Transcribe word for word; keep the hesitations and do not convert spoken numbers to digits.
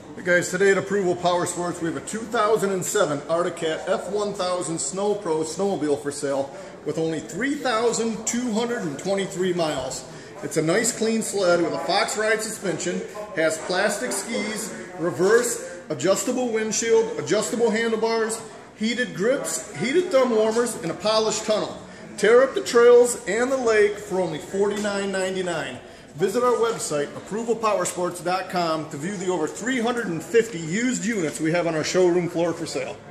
Hey guys, today at Approval Power Sports we have a two thousand seven Arctic Cat F one thousand Snow Pro snowmobile for sale with only three thousand two hundred twenty-three miles. It's a nice clean sled with a Fox Ride suspension, has plastic skis, reverse, adjustable windshield, adjustable handlebars, heated grips, heated thumb warmers, and a polished tunnel. Tear up the trails and the lake for only forty-nine ninety-nine. Visit our website, approval powersports dot com, to view the over three hundred fifty used units we have on our showroom floor for sale.